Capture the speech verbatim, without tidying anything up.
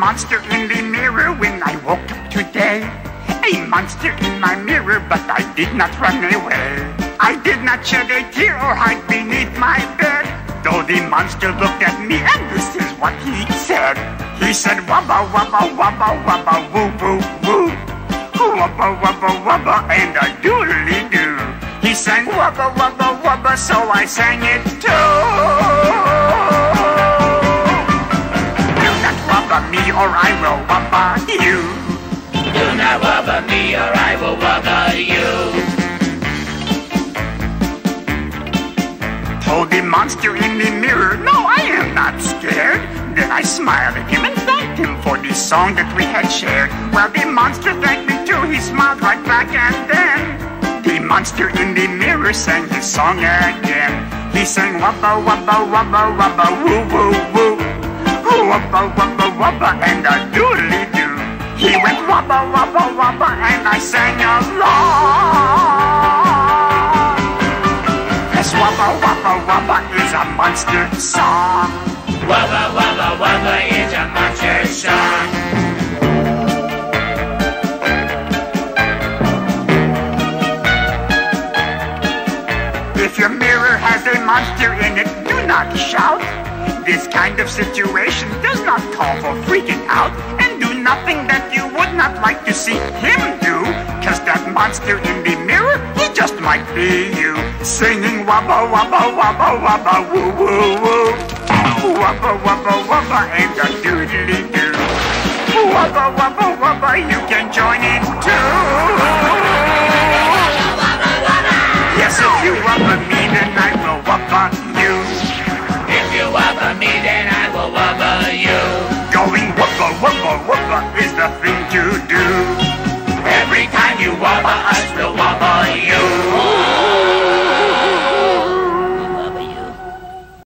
monster in the mirror when I woke up today. A monster in my mirror, but I did not run away. I did not shed a tear or hide beneath my bed. Though the monster looked at me, and this is what he said. He said, wubba, wubba, wubba, wubba, woo, woo, woo. Wubba, wubba, wubba, and a doodly-doo. He sang wubba, wubba, wubba, so I sang it too. Do not wubba me or I will wubba you. Do not wubba me or I will wubba you. Told the monster in the mirror, no, I am not scared. Then I smiled at him and thanked him for the song that we had shared. Well, the monster thanked me too, he smiled right back, and then the monster in the mirror sang his song again. He sang wubba, wubba, wubba, wubba, woo, woo, woo. Wubba, wubba, wubba, and a doodly-doo. He went wubba, wubba, wubba, and I sang along. Yes, wubba, wubba, wubba is a monster song. Wubba, wubba, wubba is a monster song. If your mirror has a monster in it, do not shout. This kind of situation does not call for freaking out. And do nothing that you would not like to see him do. Cause that monster in the mirror, he just might be you. Singing wubba, wubba, wubba, wubba, woo, woo, woo. Wubba, wubba, wubba, and a doodly-doo. Wubba, wubba, wubba, you can join in too. Yes, if you wubba me, then I will wubba you. If you wubba me, then I will wubba you. Going wubba, wubba, wubba is the thing to do. Every time you wubba us, we'll wubba you.